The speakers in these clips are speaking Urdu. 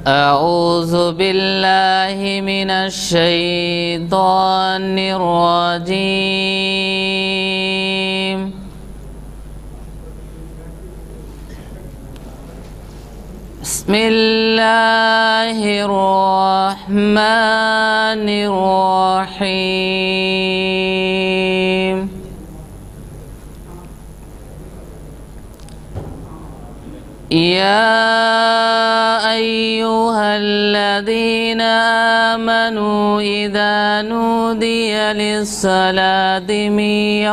أعوذ بالله من الشيطان الرجيم. بسم الله الرحمن الرحيم. يا أيها الذين آمنوا إذا نودي للصلاة من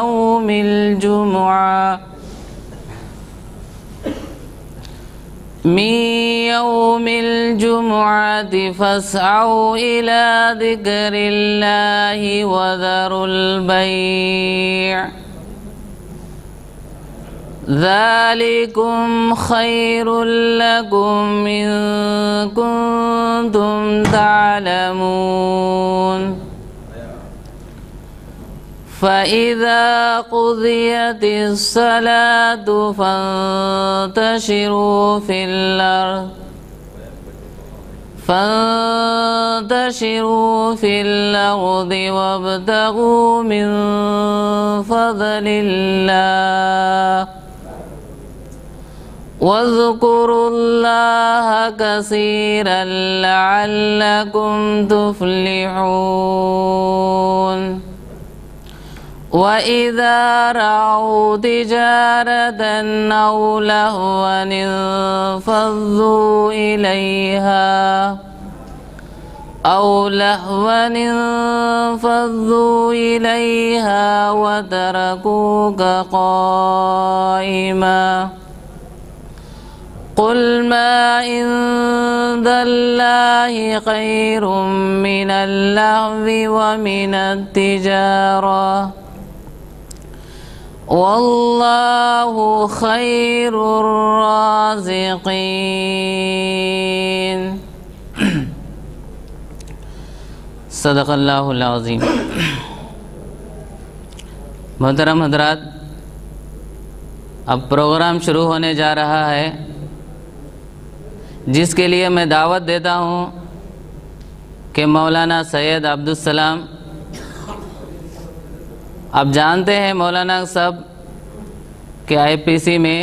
يوم الجمعة فاسعوا إلى ذكر الله وذروا البيع ذلكم خير لكم إن كنتم تعلمون. فإذا قضيت الصلاة فانتشروا في الأرض وابتغوا من فضل الله واذكروا الله كثيرا لعلكم تفلحون. وإذا رأوا تجارة أو لهوا انفضوا إليها وتركوك قائما. قل ما عند الله خير من اللهو ومن التجارة والله خير الرازقين. صدق اللہ العظیم. محترم حضرات، اب پروگرام شروع ہونے جا رہا ہے، جس کے لیے میں دعوت دیتا ہوں کہ مولانا سید عبدالسلام، آپ جانتے ہیں مولانا صاحب کہ IPC میں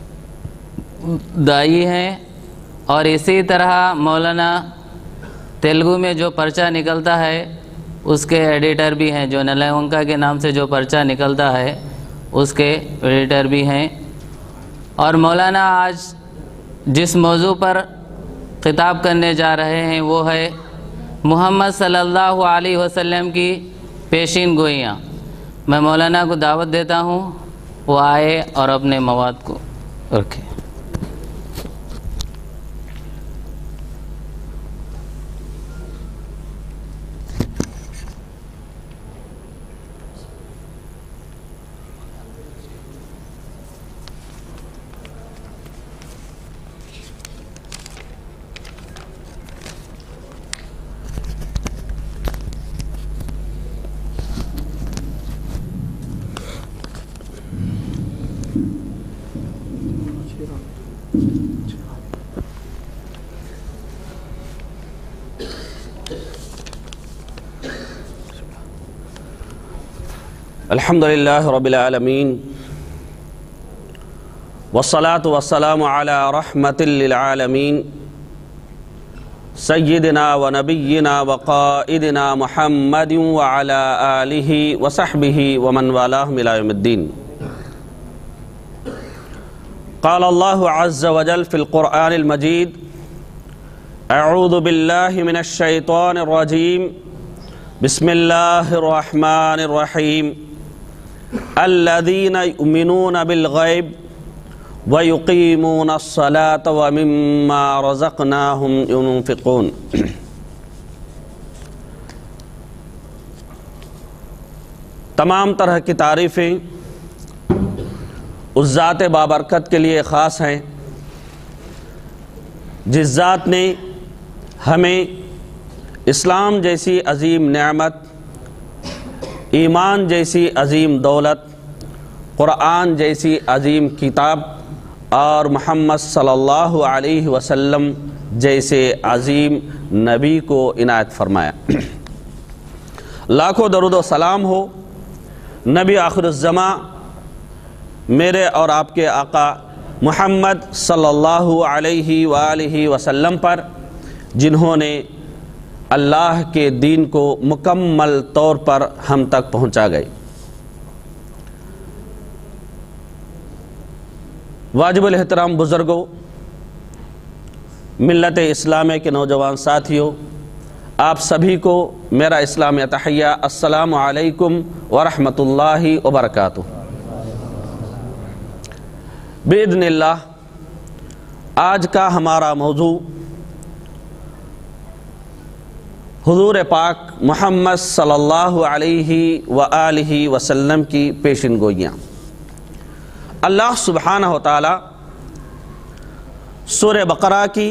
داعی ہیں، اور اسی طرح مولانا تیلگو میں جو پرچہ نکلتا ہے اس کے ایڈیٹر بھی ہیں، جو نلونکا کے نام سے جو پرچہ نکلتا ہے اس کے ایڈیٹر بھی ہیں. اور مولانا آج جس موضوع پر خطاب کرنے جا رہے ہیں وہ ہے محمد صلی اللہ علیہ وسلم کی پیشین گوئیاں. میں مولانا کو دعوت دیتا ہوں وہ آئے اور اپنے مواد کو رکھے. الحمدللہ رب العالمین والصلاة والسلام علی رحمت للعالمین سیدنا و نبینا و قائدنا محمد وعلی آلہ وصحبہ ومن والاہم الی یوم الدین. قال اللہ عز وجل فی القرآن المجید اعوذ باللہ من الشیطان الرجیم بسم اللہ الرحمن الرحیم الذین یؤمنون بالغیب ویقیمون الصلاة ومما رزقناہم ينفقون. تمام طرح کی تعریفیں اس ذات بابرکت کے لیے خاص ہیں جس ذات نے ہمیں اسلام جیسی عظیم نعمت، ایمان جیسی عظیم دولت، قرآن جیسی عظیم کتاب اور محمد صلی اللہ علیہ وسلم जैसे अजीम नबी को इनायत फरमाया। लाखों दरूद व सलाम हो नबी आखिरुज़्ज़मा मेरे और आपके आका मुहम्मद सल्लल्लाहु अलैहि वालिहि वसल्लम पर, जिन्होंने अल्लाह के दीन को मुकम्मल तौर पर हम तक पहुंचा गए। वाजिबुल एहतराम बुज़ुर्गों, मिल्लत इस्लाम के नौजवान साथियों, आप सभी को मेरा इस्लामी तहय्या अस्सलामु अलैकुम व रहमतुल्लाहि व बरकातुहू। बिइज़्निल्लाह आज का हमारा मौजू हुज़ूर पाक मुहम्मद सल्लल्लाहु अलैहि व आलिहि वसल्लम की पेशिन गोइयाँ। अल्लाह सुब्हानहु व तआला सूरह बकरा की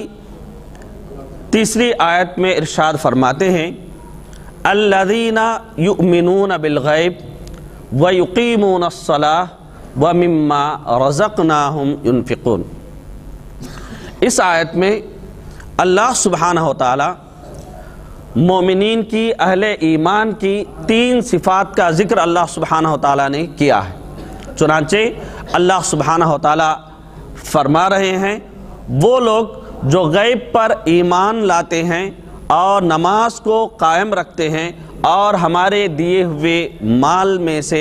3री आयत में इरशाद फरमाते हैं, अल्लज़ीना युमिनून बिल गैब व युकीमून अस्सलाह व मिम्मा रज़क़नाहुम युनफ़िक़ून। इस आयत में अल्लाह सुब्हानहु व तआला मोमिनीन की, अहले ईमान की 3 सिफ़ात का ज़िक्र अल्लाह सुब्हानहु व तआला ने किया है। चुनांचे अल्लाह सुब्हानहु व तआला फरमा रहे हैं, वो लोग जो गैब पर ईमान लाते हैं और नमाज को कायम रखते हैं और हमारे दिए हुए माल में से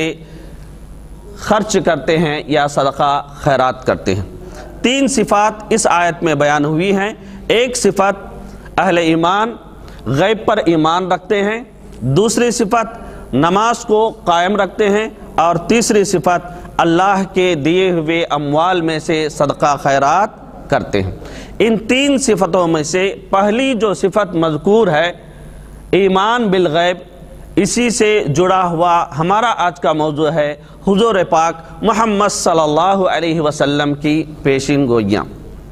खर्च करते हैं या सदका खैरात करते हैं। 3 सिफ़ात इस आयत में बयान हुई हैं। एक सिफ़त अहले ईमान गैब पर ईमान रखते हैं, दूसरी सिफ़त नमाज को कायम रखते हैं और तीसरी सिफ़त अल्लाह के दिए हुए अम्वाल में से सदका खैरात करते हैं। इन 3 सिफ़तों में से पहली जो सिफ़त मज़कूर है ईमान बिल गैब, इसी से जुड़ा हुआ हमारा आज का मौजू है हुज़ूर पाक मुहम्मद सल्लल्लाहु अलैहि वसल्लम की पेशिन गोइयाँ।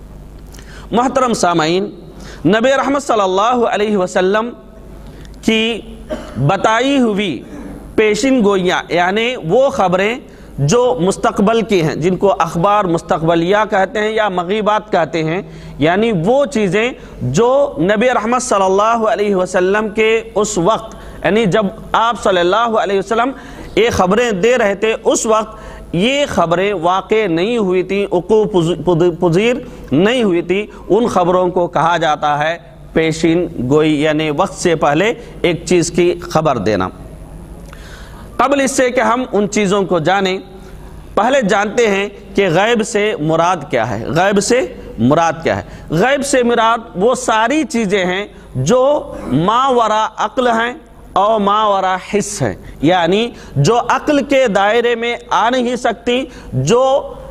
मोहतरम सामाईन, नबी रहमत सल्लल्लाहु अलैहि वसल्लम की बताई हुई पेशिन गोइयाँ यानी वो ख़बरें जो मुस्तक़बल की हैं, जिनको अखबार मुस्तक़बलिया कहते हैं या मग़ीबात कहते हैं, यानी वो चीज़ें जो नबी रहमत सल्लल्लाहु अलैहि वसल्लम के उस वक्त, यानी जब आप सल्लल्लाहु अलैहि वसल्लम ये ख़बरें दे रहे थे, उस वक्त ये ख़बरें वाक़े नहीं हुई थी, उक़ूफ़ पुज़ीर नहीं हुई थी। उन ख़बरों को कहा जाता है पेशिन गोई, यानी वक्त से पहले एक चीज़ की ख़बर देना। क़ब्ल इससे कि हम उन चीज़ों को जानें, पहले जानते हैं कि गैब से मुराद क्या है। गैब से मुराद क्या है? गैब से मुराद वो सारी चीज़ें हैं जो मावरा अक्ल हैं और मावरा हिस्स हैं, यानी जो अक्ल के दायरे में आ नहीं सकती, जो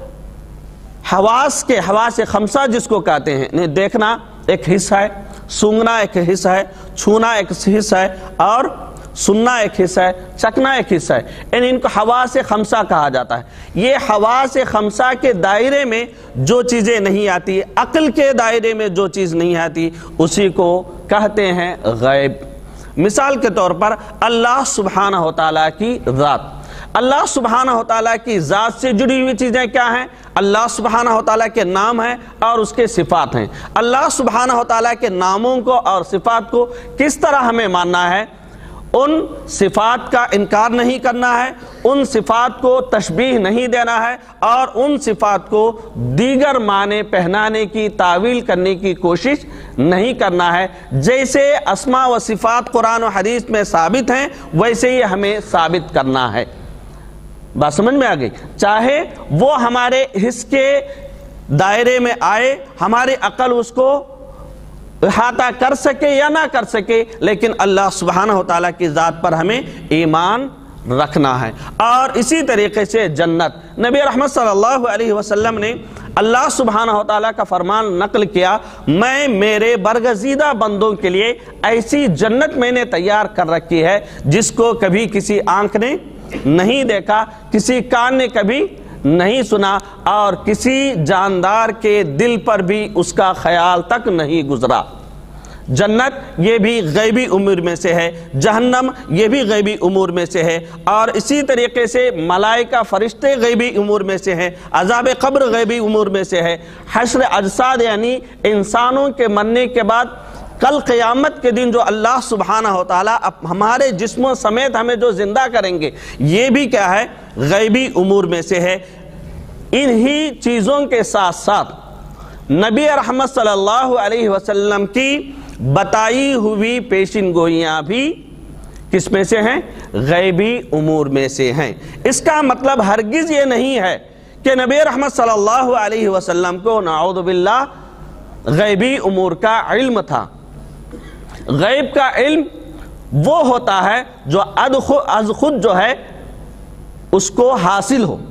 हवास खमसा जिसको कहते हैं, देखना एक हिस्सा है, सूंघना एक हिस्सा है, छूना एक हिस्सा है और सुनना एक हिस्सा है, चखना एक हिस्सा है। इन इनको हवास खमसा कहा जाता है। ये हवास खमसा के दायरे में जो चीज़ें नहीं आती, अक्ल के दायरे में जो चीज़ नहीं आती, उसी को कहते हैं गैब। मिसाल के तौर पर अल्लाह सुब्हानहु व तआला की ज़ात, अल्लाह सुब्हानहु व तआला की ज़ात से जुड़ी हुई चीज़ें क्या हैं? अल्लाह सुब्हानहु व तआला के नाम हैं और उसके सिफ़ात हैं। अल्लाह सुब्हानहु व तआला के नामों को और सिफ़ात को किस तरह हमें मानना है? उन सिफ़ात का इनकार नहीं करना है, उन सिफ़ात को तशबीह नहीं देना है और उन सिफ़ात को दीगर माने पहनाने की, तावील करने की कोशिश नहीं करना है। जैसे अस्मा व सिफ़ात कुरान और हदीस में साबित हैं, वैसे ही हमें साबित करना है। बात समझ में आ गई? चाहे वो हमारे हिस्स के दायरे में आए, हमारी अकल उसको इहाता कर सके या ना कर सके, लेकिन अल्लाह सुब्हानहु व तआला की ज़ात पर हमें ईमान रखना है। और इसी तरीके से जन्नत, नबी रहमत सल्लल्लाहु अलैहि वसल्लम ने अल्लाह सुब्हानहु व तआला का फरमान नकल किया, मैं मेरे बरगज़ीदा बंदों के लिए ऐसी जन्नत मैंने तैयार कर रखी है जिसको कभी किसी आंख ने नहीं देखा, किसी कान ने कभी नहीं सुना और किसी जानदार के दिल पर भी उसका ख्याल तक नहीं गुजरा। जन्नत ये भी गैबी उमूर में से है, जहन्नम ये भी गैबी उमूर में से है, और इसी तरीके से मलाइका फरिश्ते गैबी उमूर में से हैं, अज़ाब क़ब्र गैबी उमूर में से है, हश्र अजसाद यानी इंसानों के मरने के बाद कल क़यामत के दिन जो अल्लाह सुब्हानहु व तआला हमारे जिस्मों समेत हमें जो ज़िंदा करेंगे, ये भी क्या है, गैबी उमूर में से है। इन्हीं चीज़ों के साथ साथ नबी रहमत सल्लल्लाहु अलैहि वसल्लम की बताई हुई पेशिन गोइयाँ भी किस में से हैं, गैबी उमूर में से हैं। इसका मतलब हरगिज़ ये नहीं है कि नबी रहमत सल्लल्लाहु अलैहि वसल्लम को नऊज़ु बिल्लाह गैबी उमूर का इल्म था। गैब का इल्म वो होता है जो अज़ खुद जो है उसको हासिल हो,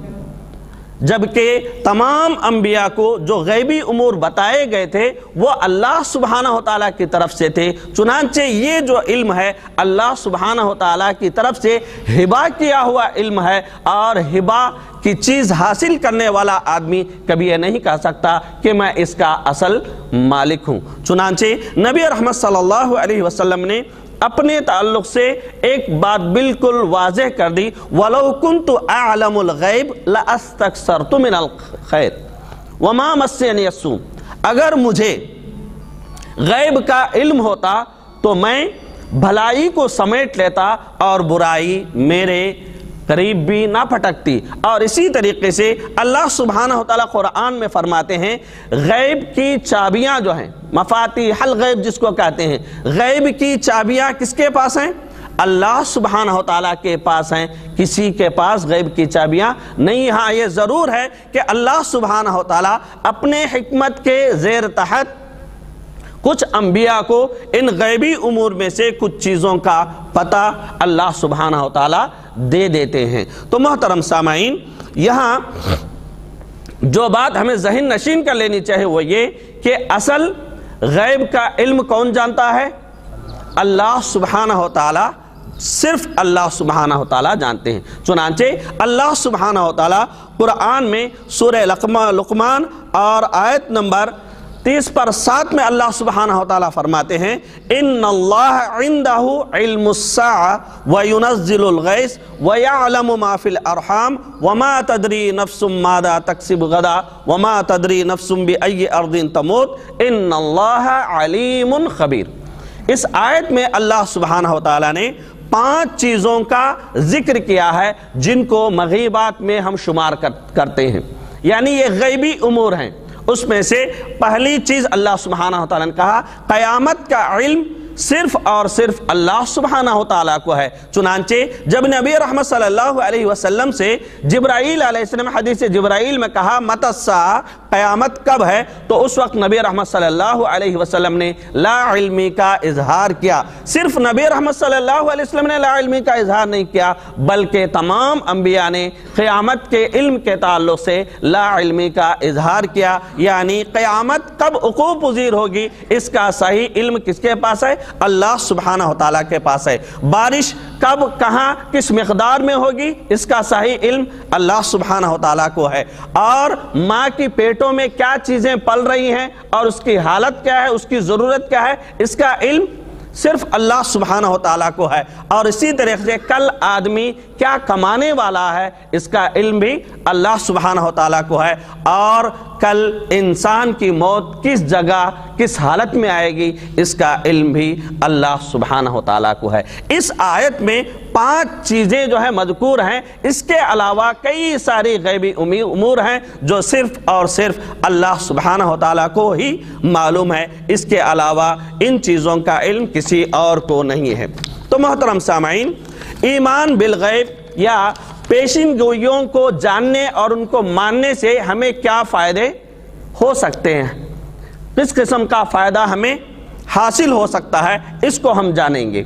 जबकि तमाम अंबिया को जो गैबी उमूर बताए गए थे वो अल्लाह सुब्हानहु व तआला की तरफ से थे। चुनांचे ये जो इल्म है अल्लाह सुब्हानहु व तआला की तरफ से हिबा किया हुआ इल्म है, और हिबा की चीज़ हासिल करने वाला आदमी कभी ये नहीं कह सकता कि मैं इसका असल मालिक हूँ। चुनांचे नबी रहमत सल्लल्लाहु अलैहि वसल्लम ने अपने ताल्लुक से एक बात बिल्कुल वाज़ेह कर दी, वलौ कुन्तु अअलमुल गैब लअस्तक्सरतु मिनल खैर वमा मस्सनी अस्सू। अगर मुझे गैब का इल्म होता तो मैं भलाई को समेट लेता और बुराई मेरे करीब भी ना फटकती। और इसी तरीके से अल्लाह सुब्हानहु व तआला कुरान में फरमाते हैं, गैब की चाबियां जो हैं, मफातिहुल गैब जिसको कहते हैं, गैब की चाबियां किसके पास हैं, अल्लाह सुब्हानहु व तआला के पास हैं, किसी के पास गैब की चाबियां नहीं। हाँ, ये ज़रूर है कि अल्लाह सुब्हानहु व तआला अपने हिकमत के ज़ेर तहत कुछ अंबिया को इन गैबी उमूर में से कुछ चीज़ों का पता अल्लाह सुब्हानहु व तआला दे देते हैं। तो मोहतरम सामाईन, यहाँ जो बात हमें ज़हन नशीन कर लेनी चाहिए वो ये कि असल गैब का इल्म कौन जानता है, अल्लाह सुब्हानहु व तआला, सिर्फ अल्लाह सुब्हानहु व तआला जानते हैं। चुनांचे अल्लाह सुब्हानहु व तआला कुरान में सूरह लुक़मान और आयत नंबर 30 पर 7 में अल्लाह सुब्हानहु व तआला फरमाते हैं, इन्नल्लाह इंदहु इल्मुस्साअ व युनज़्ज़िलुल गैस व यअलमु मा फिल अरहाम व मा तदरी नफ्सुम मादा तक्सिबु गदा व मा तदरी नफ्सुम बिअय्यि अर्दिन तमूत इन्नल्लाह अलीमुन खबीर। इस आयत में अल्लाह सुब्हानहु व तआला ने 5 चीज़ों का जिक्र किया है जिनको मग़ीबात में हम शुमार करते हैं, यानी ये गैबी उमूर हैं। उसमें से पहली चीज़ अल्लाह सुब्हानहु व तआला ने कहा, क़यामत का इल्म सिर्फ और सिर्फ अल्लाह सुब्हानहु व तआला को है। चुनांचे जब नबी रहमत सल्लल्लाहु अलैहि वसल्लम से जिब्राईल अलैहिस्सलाम हदीस जिब्राईल में कहा मतस्सा, क़यामत कब है, तो उस वक्त नबी रहमत सल्लल्लाहु अलैहि वसल्लम ने ला इल्मी का इजहार किया। सिर्फ नबी रहमत सल्लल्लाहु अलैहि वसल्लम ने ला इल्मी का इजहार नहीं किया, बल्कि तमाम अंबिया ने क़यामत के इल्म के ताल्लुक़ से ला इल्मी का इजहार किया, यानी क़यामत कब वक़ूअ पज़ीर होगी इसका सही इल्म किसके पास है, अल्लाह सुब्हानहु व तआला के पास है। बारिश कब, कहाँ, किस मिक़दार में होगी इसका सही इल्म अल्लाह सुब्हानहु व तआला को है। और माँ की पेटों में क्या चीज़ें पल रही हैं और उसकी हालत क्या है, उसकी ज़रूरत क्या है, इसका इल्म सिर्फ अल्लाह सुब्हानहु व तआला को है। और इसी तरह से कल आदमी क्या कमाने वाला है इसका इल्म भी अल्लाह सुब्हानहु व तआला को है। और कल इंसान की मौत किस जगह किस हालत में आएगी इसका इल्म भी अल्लाह सुब्हानहु व तआला को है। इस आयत में 5 चीज़ें जो है मज़कूर हैं, इसके अलावा कई सारी गैबी उमूर हैं जो सिर्फ और सिर्फ अल्लाह सुब्हानहु व तआला को ही मालूम है। इसके अलावा इन चीज़ों का इल्म किसी और को नहीं है। तो मोहतरम सामाईन, ईमान बिल गैब या पेशिन गोइयों को जानने और उनको मानने से हमें क्या फ़ायदे हो सकते हैं, किस किस्म का फ़ायदा हमें हासिल हो सकता है, इसको हम जानेंगे।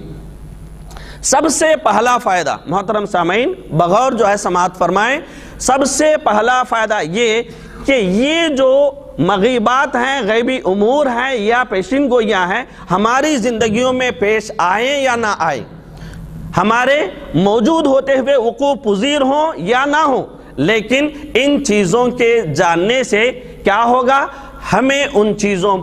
सबसे पहला फ़ायदा मोहतरम सामाईन बगौर जो है समाअत फरमाएं, सबसे पहला फ़ायदा ये कि ये जो मग़ीबात हैं, गैबी उमूर हैं या पेशिन गोइयाँ हैं, हमारी ज़िंदगियों में पेश आए या ना आए, हमारे मौजूद होते हुए वक़ूअ पज़ीर हों या ना हो, लेकिन इन चीज़ों के जानने से क्या होगा, हमें उन चीज़ों पर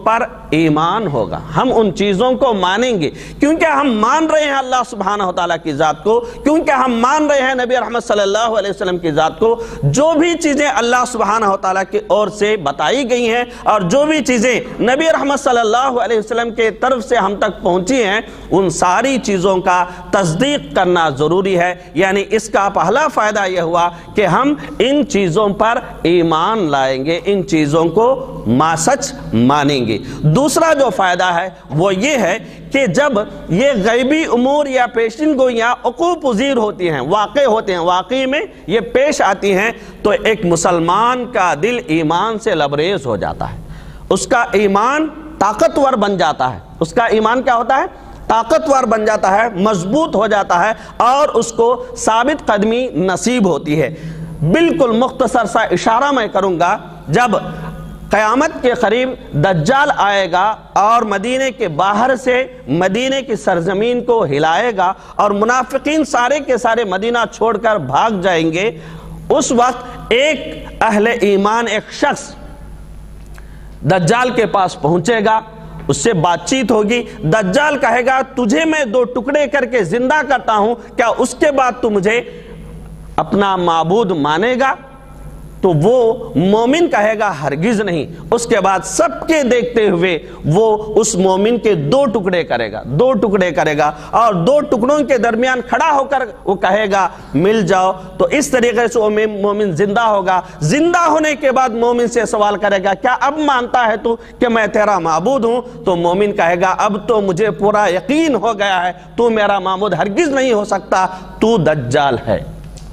ایمان ہوگا، ہم ان چیزوں کو مانیں گے کیونکہ ہم مان رہے ہیں اللہ سبحانہ و تعالیٰ کی ذات کو، کیونکہ ہم مان رہے ہیں نبی رحمت صلی اللہ علیہ وسلم کی ذات کو۔ جو بھی چیزیں اللہ سبحانہ و تعالیٰ کی اور سے بتائی گئی ہیں اور جو بھی چیزیں نبی رحمت صلی اللہ علیہ وسلم کے طرف سے ہم تک پہنچی ہیں، ان ساری چیزوں کا تصدیق کرنا ضروری ہے۔ یعنی اس کا پہلا فائدہ یہ ہوا کہ ہم ان چیزوں پر ایمان لائیں گے، ان چیزوں کو سچ مانیں گے۔ دوسرا جو فائدہ ہے وہ یہ ہے کہ جب یہ غیبی امور یا پیشن گوئیاں وقوع پذیر ہوتی ہیں، واقع ہوتے ہیں، واقعی میں یہ پیش آتی ہیں، تو ایک مسلمان کا دل ایمان سے لبریز ہو جاتا ہے، اس کا ایمان طاقتور بن جاتا ہے، اس کا ایمان کیا ہوتا ہے؟ طاقتور بن جاتا ہے، مضبوط ہو جاتا ہے، اور اس کو ثابت قدمی نصیب ہوتی ہے۔ بالکل مختصر سا اشارہ میں کروں گا، جب قیامت کے قریب دجال آئے گا اور مدینے کے باہر سے مدینے کی سرزمین کو ہلائے گا اور منافقین سارے کے سارے مدینہ چھوڑ کر بھاگ جائیں گے، اس وقت ایک اہل ایمان، ایک شخص دجال کے پاس پہنچے گا، اس سے بات چیت ہوگی۔ دجال کہے گا تجھے میں 2 ٹکڑے کر کے زندہ کرتا ہوں، کیا اس کے بعد تو مجھے اپنا معبود مانے گا؟ تو وہ مومن کہے گا ہرگز نہیں۔ اس کے بعد سب کے دیکھتے ہوئے وہ اس مومن کے 2 ٹکڑے کرے گا، 2 ٹکڑے کرے گا، اور 2 ٹکڑوں کے درمیان کھڑا ہو کر وہ کہے گا مل جاؤ۔ تو اس طریقے سے وہ مومن زندہ ہوگا۔ زندہ ہونے کے بعد مومن سے سوال کرے گا کیا اب مانتا ہے تو کہ میں تیرا معبود ہوں؟ تو مومن کہے گا اب تو مجھے پورا یقین ہو گیا ہے، تو میرا معبود ہرگز نہیں ہو سکتا، تو دجال ہے۔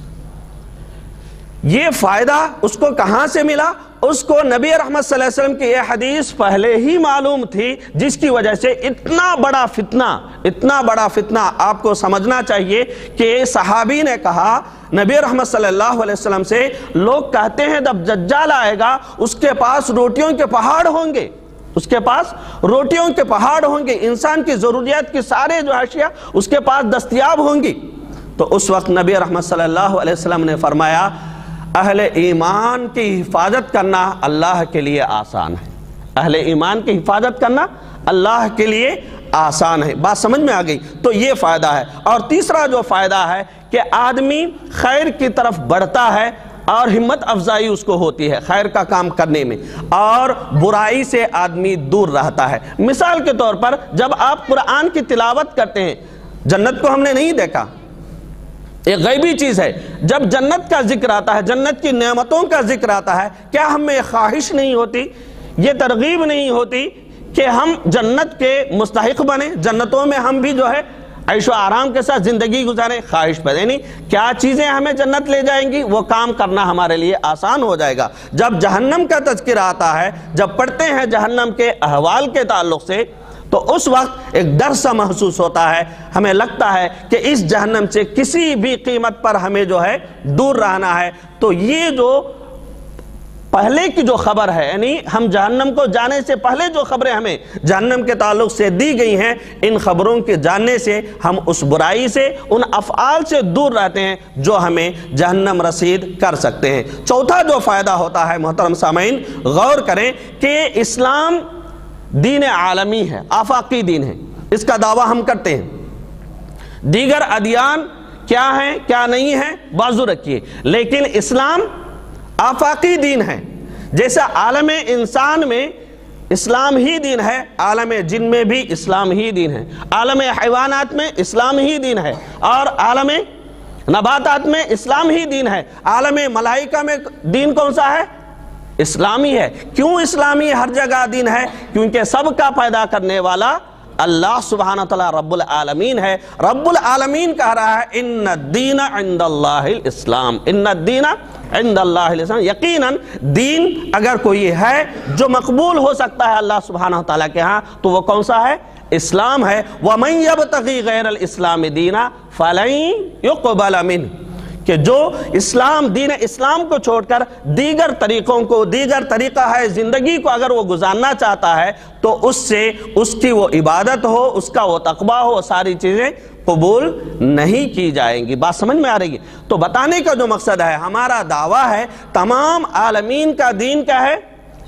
یہ فائدہ اس کو کہاں سے ملا؟ اس کو نبی رحمت صلی اللہ علیہ وسلم کی یہ حدیث پہلے ہی معلوم تھی، جس کی وجہ سے اتنا بڑا فتنہ آپ کو سمجھنا چاہیے کہ صحابی نے کہا نبی رحمت صلی اللہ علیہ وسلم سے، لوگ کہتے ہیں جب دجال آئے گا اس کے پاس روٹیوں کے پہاڑ ہوں گے، اس کے پاس روٹیوں کے پہاڑ ہوں گے، انسان کی ضروریات کی سارے جو اشیاء اس کے پاس دستیاب ہوں گی۔ تو اس وقت نبی رحمت صلی اللہ علیہ وسلم نے فرمایا اہل ایمان کی حفاظت کرنا اللہ کے لیے آسان ہے، اہل ایمان کی حفاظت کرنا اللہ کے لیے آسان ہے۔ بات سمجھ میں آ گئی؟ تو یہ فائدہ ہے۔ اور تیسرا جو فائدہ ہے کہ آدمی خیر کی طرف بڑھتا ہے اور ہمت افزائی اس کو ہوتی ہے خیر کا کام کرنے میں، اور برائی سے آدمی دور رہتا ہے۔ مثال کے طور پر جب آپ قرآن کی تلاوت کرتے ہیں، جنت کو ہم نے نہیں دیکھا، ایک غیبی چیز ہے، جب جنت کا ذکر آتا ہے، جنت کی نعمتوں کا ذکر آتا ہے، کیا ہمیں خواہش نہیں ہوتی، یہ ترغیب نہیں ہوتی کہ ہم جنت کے مستحق بنیں، جنتوں میں ہم بھی جو ہے عیش و آرام کے ساتھ زندگی گزاریں؟ خواہش پیدا نہیں، کیا چیزیں ہمیں جنت لے جائیں گی، وہ کام کرنا ہمارے لیے آسان ہو جائے گا۔ جب جہنم کا تذکرہ آتا ہے، جب پڑھتے ہیں جہنم کے احوال کے تعلق سے، تو اس وقت ایک ڈر سا محسوس ہوتا ہے، ہمیں لگتا ہے کہ اس جہنم سے کسی بھی قیمت پر ہمیں جو ہے دور رہنا ہے۔ تو یہ جو پہلے کی جو خبر ہے، یعنی ہم جہنم کو جانے سے پہلے جو خبریں ہمیں جہنم کے تعلق سے دی گئی ہیں، ان خبروں کے جاننے سے ہم اس برائی سے، ان افعال سے دور رہتے ہیں جو ہمیں جہنم رسید کر سکتے ہیں۔ چوتھا جو فائدہ ہوتا ہے محترم سامعین، غور کریں کہ اسلام دین عالمی ہے، آفاقی دین ہے، اس کا دعویٰ ہم کرتے ہیں۔ دیگر ادیان کیا ہیں کیا نہیں ہیں بازو رکھیے، لیکن اسلام آفاقی دین ہے۔ جیسا عالم انسان میں اسلام ہی دین ہے، عالم جن میں بھی اسلام ہی دین ہے، عالم حیوانات میں اسلام ہی دین ہے، اور عالم نباتات میں اسلام ہی دین ہے، عالم ملائکہ میں دین کون سا ہے؟ اسلامی ہے۔ کیوں اسلامی ہر جگہ دین ہے؟ کیونکہ سب کا پیدا کرنے والا اللہ سبحانہ تعالیٰ رب العالمین ہے۔ رب العالمین کہہ رہا ہے ان الدین عند اللہ الاسلام، ان الدین عند اللہ الاسلام، یقیناً دین اگر کوئی ہے جو مقبول ہو سکتا ہے اللہ سبحانہ تعالیٰ کے ہاں، تو وہ کون سا ہے؟ اسلام ہے۔ وَمَن يَبْتَغِي غَيْرَ الْإِسْلَامِ دِينًا فَلَن يُقْبَلَ مِنْهُ، کہ جو اسلام دین اسلام کو چھوڑ کر دیگر طریقوں کو، دیگر طریقہ ہے زندگی کو اگر وہ گزارنا چاہتا ہے، تو اس سے اس کی وہ عبادت ہو، اس کا وہ تقویٰ ہو، ساری چیزیں قبول نہیں کی جائیں گی۔ بات سمجھ میں آ رہی ہے؟ تو بتانے کا جو مقصد ہے، ہمارا دعویٰ ہے تمام عالمین کا دین کیا ہے؟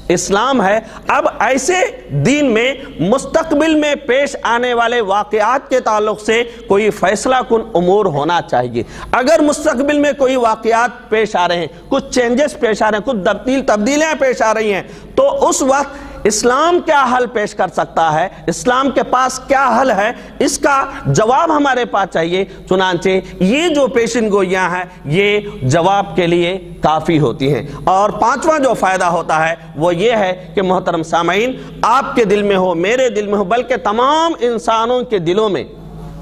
اسلام ہے۔ اب ایسے دین میں مستقبل میں پیش آنے والے واقعات کے تعلق سے کوئی فیصلہ کن امور ہونا چاہیے۔ اگر مستقبل میں کوئی واقعات پیش آ رہے ہیں، کچھ چینجز پیش آ رہے ہیں، کچھ تبدیلیاں پیش آ رہی ہیں، تو اس وقت اسلام کیا حل پیش کر سکتا ہے، اسلام کے پاس کیا حل ہے، اس کا جواب ہمارے پاس چاہیے۔ چنانچہ یہ جو پیشن گوئیاں ہیں یہ جواب کے لیے کافی ہوتی ہیں۔ اور پانچواں جو فائدہ ہوتا ہے وہ یہ ہے کہ محترم سامعین، آپ کے دل میں ہو، میرے دل میں ہو، بلکہ تمام انسانوں کے دلوں میں،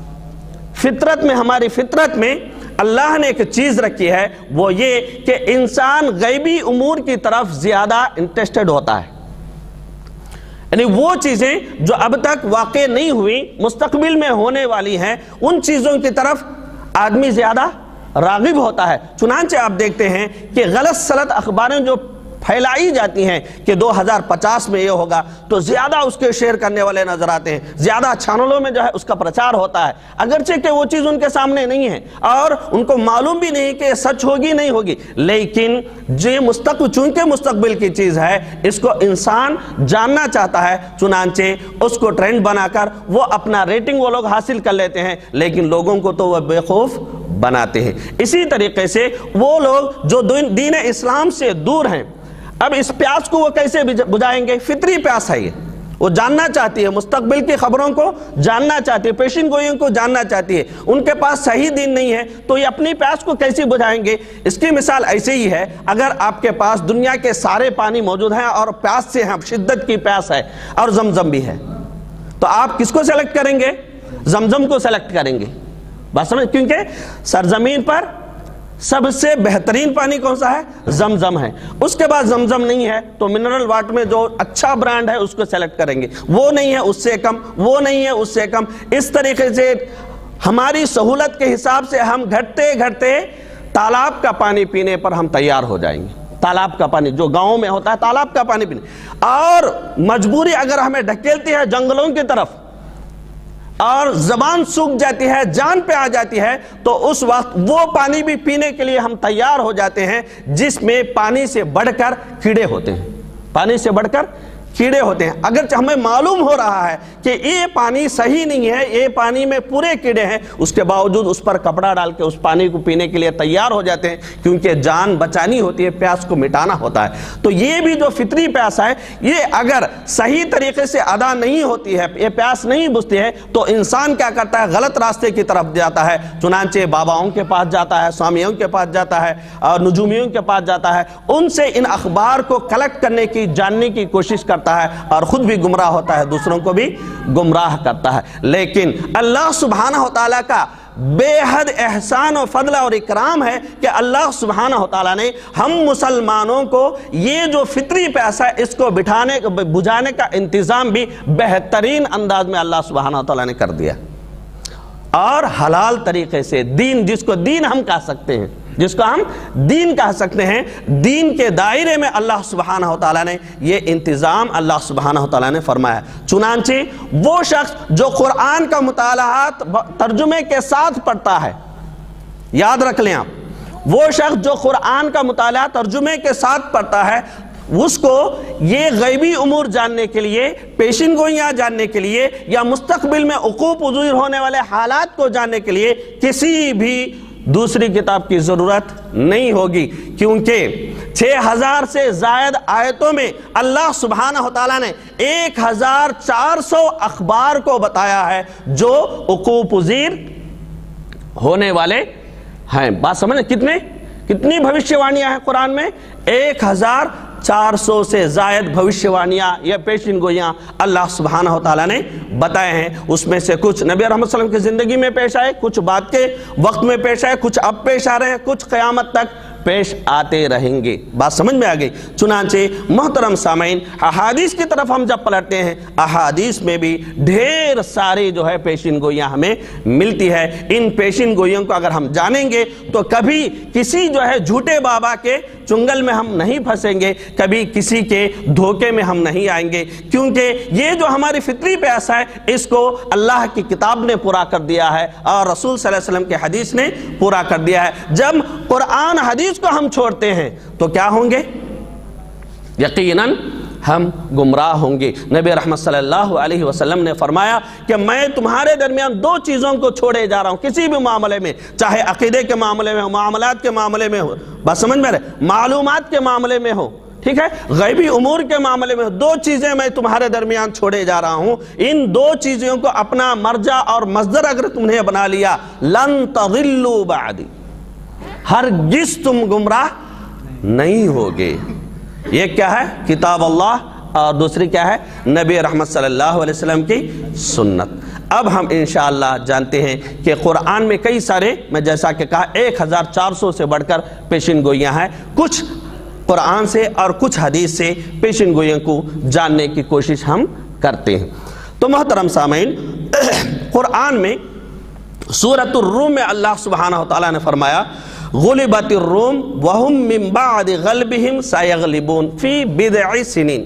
فطرت میں، ہماری فطرت میں اللہ نے ایک چیز رکھی ہے، وہ یہ کہ انسان غیبی امور کی طرف زیادہ انٹرسٹڈ ہوتا ہے۔ یعنی وہ چیزیں جو اب تک واقع نہیں ہوئی، مستقبل میں ہونے والی ہیں، ان چیزوں کی طرف آدمی زیادہ راغب ہوتا ہے۔ چنانچہ آپ دیکھتے ہیں کہ غلط سلط اخباریں جو پھیلائی جاتی ہیں کہ 2050 میں یہ ہوگا، تو زیادہ اس کے شیئر کرنے والے نظر آتے ہیں، زیادہ چینلوں میں جو ہے اس کا پرچار ہوتا ہے، اگرچہ کہ وہ چیز ان کے سامنے نہیں ہے اور ان کو معلوم بھی نہیں کہ یہ سچ ہوگی نہیں ہوگی، لیکن چونکہ مستقبل کی چیز ہے، اس کو انسان جاننا چاہتا ہے، چنانچہ اس کو ٹرینڈ بنا کر وہ اپنا ریٹنگ وہ لوگ حاصل کر لیتے ہیں، لیکن لوگوں کو تو وہ بیوقوف بناتے ہیں۔ اسی طریقے سے وہ لوگ جو دین اسلام سے دور ہیں، اب اس پیاس کو وہ کیسے بجھائیں گے؟ فطری پیاس ہے یہ، وہ جاننا چاہتی ہے، مستقبل کی خبروں کو جاننا چاہتی ہے، پیشن گوئیوں کو جاننا چاہتی ہے، ان کے پاس صحیح دین نہیں ہے، تو یہ اپنی پیاس کو کیسے بجھائیں گے؟ اس کی مثال ایسے ہی ہے، اگر آپ کے پاس دنیا کے سارے پانی موجود ہیں اور پیاس سے ہیں، شدت کی پیاس ہے اور زمزم بھی ہے، تو آپ کس کو سیلیکٹ کریں گے؟ زمزم کو سیلیکٹ کریں گے۔ بات سمجھ؟ کیونکہ سرزمین پر سب سے بہترین پانی کون سا ہے؟ زمزم ہے۔ اس کے بعد زمزم نہیں ہے تو منرل واٹر میں جو اچھا برانڈ ہے اس کو سیلیکٹ کریں گے، وہ نہیں ہے اس سے کم، وہ نہیں ہے اس سے کم۔ اس طریقے سے ہماری سہولت کے حساب سے ہم گھٹتے گھٹتے تالاب کا پانی پینے پر ہم تیار ہو جائیں گے۔ تالاب کا پانی جو گاؤں میں ہوتا ہے، تالاب کا پانی پینے، اور مجبوری اگر ہمیں ڈھکیلتی ہے جنگلوں کی طرف اور زبان سوکھ جاتی ہے، جان پہ آ جاتی ہے، تو اس وقت وہ پانی بھی پینے کے لیے ہم تیار ہو جاتے ہیں جس میں پانی سے بڑھ کر کیڑے ہوتے ہیں، پانی سے بڑھ کر کیڑے ہوتے ہیں۔ اگرچہ ہمیں معلوم ہو رہا ہے کہ یہ پانی صحیح نہیں ہے، یہ پانی میں پورے کیڑے ہیں، اس کے باوجود اس پر کپڑا ڈال کے اس پانی کو پینے کے لیے تیار ہو جاتے ہیں، کیونکہ جان بچانی ہوتی ہے، پیاس کو مٹانا ہوتا ہے۔ تو یہ بھی جو فطری پیاس ہے، یہ اگر صحیح طریقے سے ادا نہیں ہوتی ہے، یہ پیاس نہیں بجھتی ہے، تو انسان کیا کرتا ہے؟ غلط راستے کی طرف جاتا ہے، چنانچہ باباؤں کے پاس جاتا ہے، سوامیوں کے پاس جاتا ہے اور نجومیوں کے پاس جاتا ہے، ان سے ان اخبار کو کلیکٹ کرنے کی، جاننے کی کوشش کرتا ہے اور خود بھی گمراہ ہوتا ہے، دوسروں کو بھی گمراہ کرتا ہے۔ لیکن اللہ سبحانہ وتعالیٰ کا بے حد احسان و فضل اور اکرام ہے کہ اللہ سبحانہ وتعالیٰ نے ہم مسلمانوں کو یہ جو فطری پیاس ہے اس کو بجھانے کا انتظام بھی بہترین انداز میں اللہ سبحانہ وتعالیٰ نے کر دیا، اور حلال طریقے سے دین، جس کو دین ہم کہہ سکتے ہیں، جس کو ہم دین کہہ سکتے ہیں، دین کے دائرے میں اللہ سبحانہ وتعالیٰ نے یہ انتظام اللہ سبحانہ وتعالیٰ نے فرمایا۔ چنانچہ وہ شخص جو قرآن کا مطالعات ترجمے کے ساتھ پڑھتا ہے، یاد رکھ لیں آپ، وہ شخص جو قرآن کا مطالعہ ترجمے کے ساتھ پڑھتا ہے، اس کو یہ غیبی امور جاننے کے لیے، پیشن گوئیاں جاننے کے لیے، یا مستقبل میں وقوع پذیر ہونے والے حالات کو جاننے کے لیے کسی بھی دوسری کتاب کی ضرورت نہیں ہوگی، کیونکہ 6000 سے زائد آیتوں میں اللہ سبحانہ وتعالیٰ نے 1400 اخبار کو بتایا ہے جو وقوع پذیر ہونے والے ہیں۔ بات سمجھیں؟ کتنی بھوشیوانیاں ہیں قرآن میں؟ 1400 سے زائد بھوشیوانیاں یا پیشن گوئیاں اللہ سبحانہ وتعالیٰ نے بتائے ہیں۔ اس میں سے کچھ نبی رحمت صلی اللہ علیہ وسلم کی زندگی میں پیش آئے، کچھ بعد کے وقت میں پیش آئے، کچھ اب پیش آ رہے ہیں، کچھ قیامت تک پیش آتے رہیں گے۔ بات سمجھ میں آ گئی؟ چنانچہ محترم سامعین، احادیث کی طرف ہم جب پلٹتے ہیں، احادیث میں بھی ڈھیر ساری جو ہے پیشن گوئیاں ہمیں ملتی ہے۔ ان پیشن گوئیوں کو اگر ہم جانیں گے تو کبھی کسی جو ہے جھوٹے بابا کے چنگل میں ہم نہیں پھنسیں گے، کبھی کسی کے دھوکے میں ہم نہیں آئیں گے، کیونکہ یہ جو ہماری فطری پیاس ہے اس کو اللہ کی کتاب نے پورا کر دیا ہے اور رسول صلی اللہ علیہ وسلم کے حدیث نے پورا کر دیا ہے۔ جب قرآن حدیث کو ہم چھوڑتے ہیں تو کیا ہوں گے؟ یقیناً ہم گمراہ ہوں گے۔ نبی رحمت صلی اللہ علیہ وسلم نے فرمایا کہ میں تمہارے درمیان دو چیزوں کو چھوڑے جا رہا ہوں، کسی بھی معاملے میں، چاہے عقیدے کے معاملے میں ہو، معاملات کے معاملے میں ہو، بات سمجھ میں رہے، معلومات کے معاملے میں ہو، ٹھیک ہے، غیبی امور کے معاملے میں، دو چیزیں میں تمہارے درمیان چھوڑے جا رہا ہوں، ان دو چیزوں کو اپنا مرجع اور مصدر اگر تم نے بنا لیا، لن تضلوا بعدی، ہرگز تم گمراہ نہیں ہوگے۔ یہ کیا ہے؟ کتاب اللہ، اور دوسری کیا ہے؟ نبی رحمت صلی اللہ علیہ وسلم کی سنت۔ اب ہم انشاءاللہ جانتے ہیں کہ قرآن میں کئی سارے، میں جیسا کہ کہا 1400 سے بڑھ کر پیشن گوئیاں ہیں، کچھ قرآن سے اور کچھ حدیث سے پیشن گوئیوں کو جاننے کی کوشش ہم کرتے ہیں۔ تو محترم سامعین، قرآن میں سورۃ الروم میں اللہ سبحانہ وتعالیٰ نے فرمایا غلبت الروم وہم من بعد غلبہم سیغلبون فی بضع سنین۔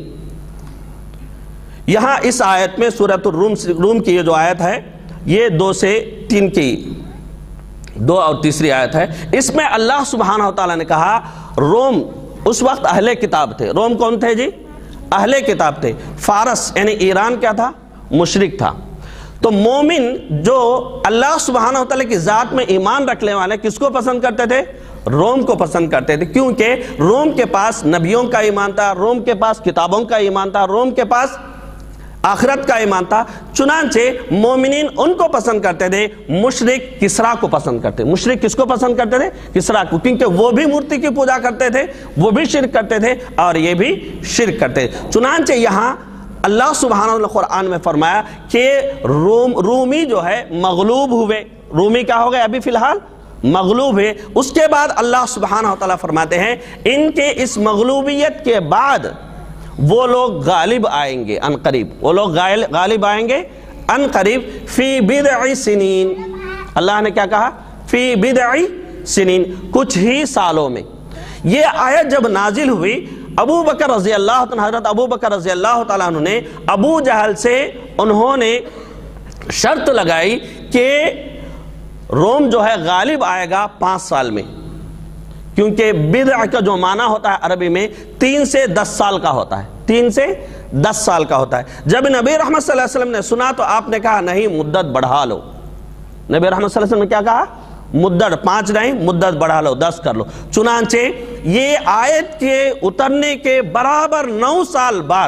یہاں اس آیت میں سورۃ الروم کی یہ جو آیت ہے، یہ 2 سے 3 کی 2 اور تیسری آیت ہے، اس میں اللہ سبحانہ وتعالیٰ نے کہا روم اس وقت اہل کتاب تھے۔ روم کون تھے جی؟ اہل کتاب تھے۔ فارس یعنی ایران کیا تھا؟ مشرک تھا۔ تو مومن جو اللہ سبحانہ وتعالی کی ذات میں ایمان رکھنے والے کس کو پسند کرتے تھے؟ روم کو پسند کرتے تھے، کیونکہ روم کے پاس نبیوں کا ایمان تھا، روم کے پاس کتابوں کا ایمان تھا، روم کے پاس آخرت کا ایمان تھا۔ چنانچہ مومنین ان کو پسند کرتے تھے، مشرک کسرا کو پسند کرتے۔ مشرک کس کو پسند کرتے تھے؟ کسرا کو، کیونکہ وہ بھی مورتی کی پوجا کرتے تھے، وہ بھی شرک کرتے تھے اور یہ بھی شرک کرتے تھے۔ چنانچہ یہاں اللہ سبحانہ وتعالی قرآن میں فرمایا کہ رومی جو ہے مغلوب ہوئے۔ رومی کیا ہو گئے؟ ابھی فی الحال مغلوب ہے۔ اس کے بعد اللہ سبحانہ وتعالی فرماتے ہیں ان کے اس مغلوبیت کے بعد وہ لوگ غالب آئیں گے ان قریب، وہ لوگ غالب آئیں گے ان قریب فی بضع سنین۔ اللہ نے کیا کہا؟ فی بضع سنین، کچھ ہی سالوں میں۔ یہ آیت جب نازل ہوئی، ابو بکر رضی اللہ عنہ، حضرت ابو بکر رضی اللہ تعالیٰ عنہ نے ابو جہل سے انہوں نے شرط لگائی کہ روم جو ہے غالب آئے گا 5 سال میں، کیونکہ بضع کا جو معنی ہوتا ہے عربی میں 3 سے 10 سال کا ہوتا ہے، 3 سے 10 سال کا ہوتا ہے۔ جب نبی رحمت صلی اللہ علیہ وسلم نے سنا تو آپ نے کہا نہیں، مدت بڑھا لو۔ نبی رحمت صلی اللہ علیہ وسلم نے کیا کہا؟ مدت 5 نہیں، مدت بڑھا لو، 10 کر لو۔ چنانچہ یہ آیت کے اترنے کے برابر 9 سال بعد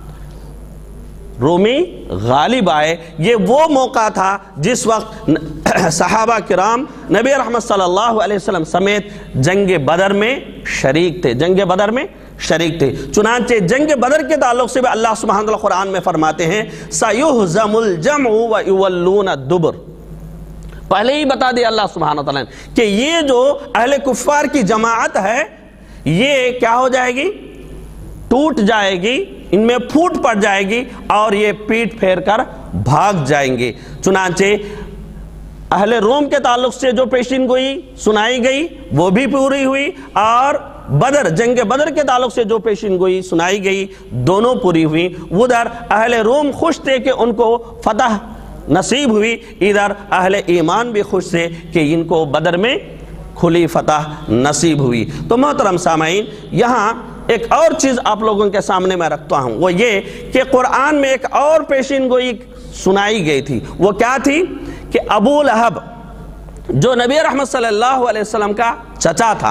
رومی غالب آئے۔ یہ وہ موقع تھا جس وقت صحابہ کرام نبی رحمت صلی اللہ علیہ وسلم سمیت جنگ بدر میں شریک تھے، جنگ بدر میں شریک تھے۔ چنانچہ جنگ بدر کے تعلق سے بھی اللہ سبحانہ وتعالی قرآن میں فرماتے ہیں سَيُهْزَمُ الْجَمْعُ وَيُوَلُّونَ الدُّبُرَ۔ پہلے ہی بتا دیا اللہ سبحانہ وتعالی نے کہ یہ جو اہل کفار کی جماعت ہے یہ کیا ہو جائے گی؟ ٹوٹ جائے گی، ان میں پھوٹ پڑ جائے گی اور یہ پیٹ پھیر کر بھاگ جائیں گے۔ چنانچہ اہل روم کے تعلق سے جو پیشین گوئی سنائی گئی وہ بھی پوری ہوئی، اور بدر، جنگ بدر کے تعلق سے جو پیشین گوئی سنائی گئی دونوں پوری ہوئی۔ ادھر اہل روم خوش تھے کہ ان کو فتح نصیب ہوئی، ادھر اہل ایمان بھی خوش تھے کہ ان کو بدر میں کھلی فتح نصیب ہوئی۔ تو محترم سامعین، یہاں ایک اور چیز آپ لوگوں کے سامنے میں رکھتا ہوں، وہ یہ کہ قرآن میں ایک اور پیشین گوئی سنائی گئی تھی۔ وہ کیا تھی؟ کہ ابو لہب جو نبی رحمت صلی اللہ علیہ وسلم کا چچا تھا،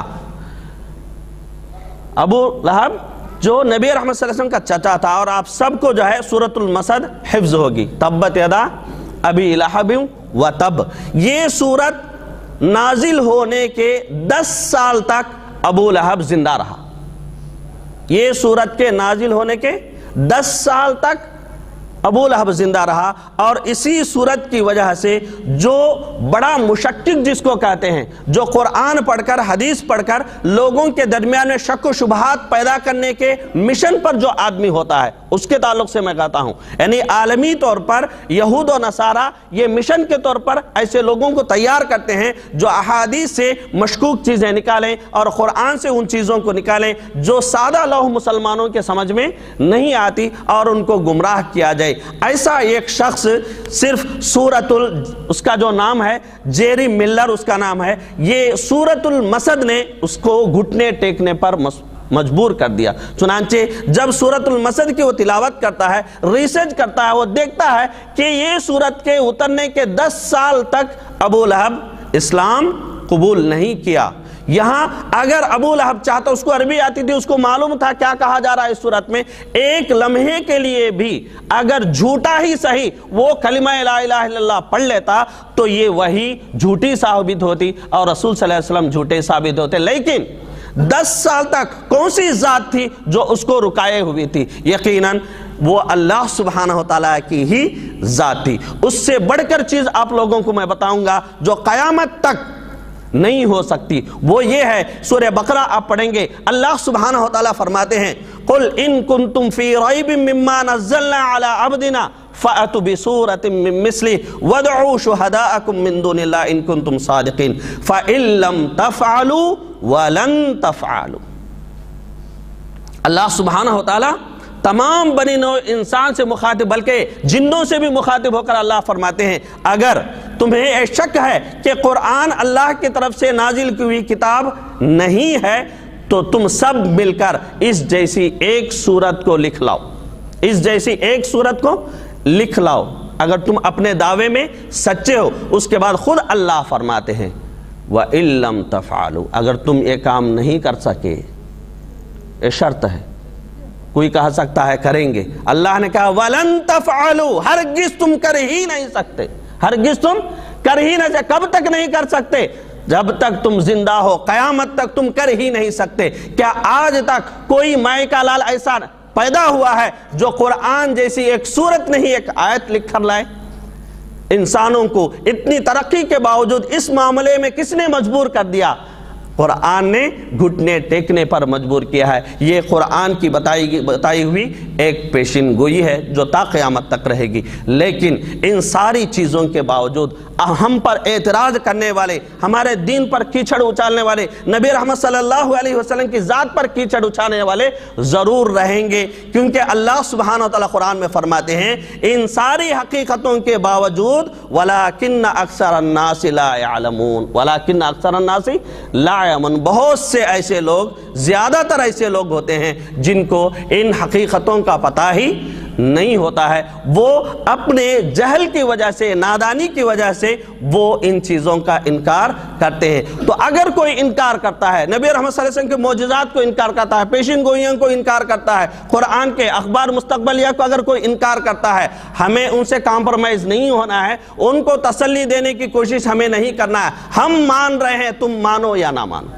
ابو لہب جو نبی رحمت صلی اللہ علیہ وسلم کا چچا تھا، اور آپ سب کو جو ہے سورۃ المسد حفظ ہوگی، تبت یدا ابی لہب و تب۔ یہ سورت نازل ہونے کے 10 سال تک ابو لہب زندہ رہا۔ یہ سورت کے نازل ہونے کے 10 سال تک ابو لہب زندہ رہا، اور اسی سورت کی وجہ سے جو بڑا مشکک جس کو کہتے ہیں، جو قرآن پڑھ کر حدیث پڑھ کر لوگوں کے درمیان میں شک و شبہات پیدا کرنے کے مشن پر جو آدمی ہوتا ہے اس کے تعلق سے میں کہتا ہوں، یعنی عالمی طور پر یہود و نصارہ یہ مشن کے طور پر ایسے لوگوں کو تیار کرتے ہیں جو احادیث سے مشکوک چیزیں نکالیں اور قرآن سے ان چیزوں کو نکالیں جو سادہ لوح مسلمانوں کے سمجھ میں نہیں آتی اور ان کو گمراہ کیا جائے۔ ایسا ایک شخص صرف اس کا جو نام ہے جیری ملر اس کا نام ہے، یہ سورۃ المسد نے اس کو گھٹنے ٹیکنے پر مجبور کر دیا۔ چنانچہ جب سورۃ المسد کی وہ تلاوت کرتا ہے، ریسرچ کرتا ہے، وہ دیکھتا ہے کہ یہ سورت کے اترنے کے 10 سال تک ابو لہب اسلام قبول نہیں کیا۔ یہاں اگر ابو لہب چاہتا، اس کو عربی آتی تھی، اس کو معلوم تھا کیا کہا جا رہا ہے اس صورت میں، ایک لمحے کے لیے بھی اگر جھوٹا ہی صحیح وہ کلمہ لا الہ الا اللہ پڑھ لیتا تو یہ وحی جھوٹی ثابت ہوتی اور رسول صلی اللہ علیہ وسلم جھوٹے ثابت ہوتے۔ لیکن 10 سال تک کون سی ذات تھی جو اس کو رکائے ہوئی تھی؟ یقیناً وہ اللہ سبحانہ وتعالی کی ہی ذات تھی۔ اس سے بڑھ کر چیز آپ لوگوں کو میں بتاؤں گا جو قیامت تک نہیں ہو سکتی، وہ یہ ہے، سورہ بقرہ آپ پڑھیں گے، اللہ سبحانہ وتعالی فرماتے ہیں قُلْ إِن كُنْتُمْ فِي رَيْبٍ مِّمَّا نَزَّلْنَا عَلَىٰ عَبْدِنَا فَأْتُوا بِسُورَةٍ مِّن مِّثْلِهِ وَادْعُوا شُهَدَاءَكُم مِّن دُونِ اللَّهِ إِن كُنتُمْ صَادِقِينَ فَإِن لَّمْ تَفْعَلُوا وَلَن تَفْعَلُوا۔ اللہ سبحانہ وتعالی تمام بنی نوع انسان سے مخاطب، بلکہ جنوں سے بھی مخاطب ہو کر اللہ فرماتے ہیں اگر تمہیں شک ہے کہ قرآن اللہ کی طرف سے نازل کی ہوئی کتاب نہیں ہے تو تم سب مل کر اس جیسی ایک سورت کو لکھ لاؤ، اس جیسی ایک سورت کو لکھ لاؤ اگر تم اپنے دعوے میں سچے ہو۔ اس کے بعد خود اللہ فرماتے ہیں وَإِن لَّمْ تَفْعَلُوا، اگر تم یہ کام نہیں کر سکے، یہ شرط ہے، کوئی کہہ سکتا ہے کریں گے، اللہ نے کہا وَلَن تَفْعَلُوا، ہرگز تم کر ہی نہیں سکتے، ہرگز تم کر ہی نہیں سکتے۔ کب تک نہیں کر سکتے؟ جب تک تم زندہ ہو، قیامت تک تم کر ہی نہیں سکتے۔ کیا آج تک کوئی مائع کا لال ایسا پیدا ہوا ہے جو قرآن جیسی ایک سورت نہیں ایک آیت لکھ کر لائے؟ انسانوں کو اتنی ترقی کے باوجود اس معاملے میں کس نے مجبور کر دیا؟ قرآن نے گھٹنے ٹیکنے پر مجبور کیا ہے۔ یہ قرآن کی بتائی ہوئی ایک پیشن گوئی ہے جو تا قیامت تک رہے گی۔ لیکن ان ساری چیزوں کے باوجود ہم پر اعتراض کرنے والے، ہمارے دین پر کیچڑ اچالنے والے، نبی رحمت صلی اللہ علیہ وسلم کی ذات پر کیچڑ اچالنے والے ضرور رہیں گے، کیونکہ اللہ سبحانہ وتعالی قرآن میں فرماتے ہیں ان ساری حقیقتوں کے باوجود وَلَكِنَّ أَكْثَرَ النَّاسِ لَا يَعْلَمُونَ، وَلَكِنَّ أَكْثَرَ النَّاسِ لَا يَعْلَمُونَ، بہت سے ایسے لوگ، زیادہ تر ایسے لوگ ہوتے ہیں جن کو ان حقیقتوں کا پتہ ہی نہیں ہوتا ہے۔ وہ اپنے جہل کی وجہ سے، نادانی کی وجہ سے وہ ان چیزوں کا انکار کرتے ہیں۔ تو اگر کوئی انکار کرتا ہے، نبی رحمت صلی اللہ علیہ وسلم کے معجزات کو انکار کرتا ہے، پیشین گوئیوں کو انکار کرتا ہے، قرآن کے اخبار مستقبلیہ کو اگر کوئی انکار کرتا ہے، ہمیں ان سے کمپرومائز نہیں ہونا ہے، ان کو تسلی دینے کی کوشش ہمیں نہیں کرنا ہے۔ ہم مان رہے ہیں، تم مانو یا نہ مانو،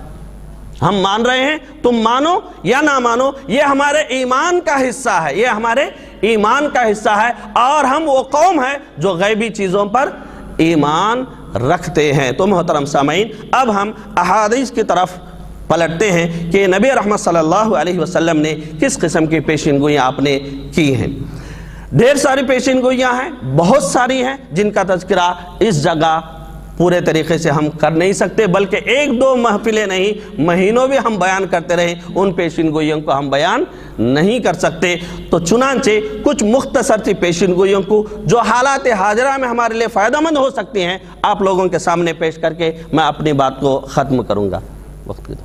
ہم مان رہے ہیں، تم مانو یا نہ مانو، یہ ہمارے ایمان کا حصہ ہے، یہ ہمارے ایمان کا حصہ ہے، اور ہم وہ قوم ہے جو غیبی چیزوں پر ایمان رکھتے ہیں۔ تو محترم سامعین، اب ہم احادیث کی طرف پلٹتے ہیں کہ نبی رحمت صلی اللہ علیہ وسلم نے کس قسم کی پیشین گوئیاں آپ نے کی ہیں۔ ڈھیر ساری پیشین گوئیاں ہیں، بہت ساری ہیں جن کا تذکرہ اس جگہ پورے طریقے سے ہم کر نہیں سکتے، بلکہ ایک دو محفلیں نہیں، مہینوں بھی ہم بیان کرتے رہیں، ان پیشین گوئیوں کو ہم بیان نہیں کر سکتے۔ تو چنانچہ کچھ مختصر سی پیشین گوئیوں کو جو حالات حاضرہ میں ہمارے لیے فائدہ مند ہو سکتی ہیں آپ لوگوں کے سامنے پیش کر کے میں اپنی بات کو ختم کروں گا۔ وقت کی